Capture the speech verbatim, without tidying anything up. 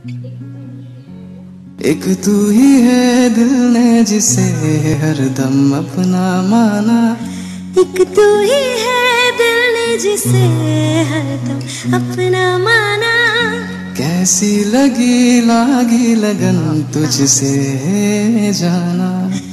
एक तू ही है दिल ने जिसे हरदम अपना माना, एक तू ही है दिल ने जिसे हरदम अपना माना। कैसी लगी लागी लगन तुझसे जाना।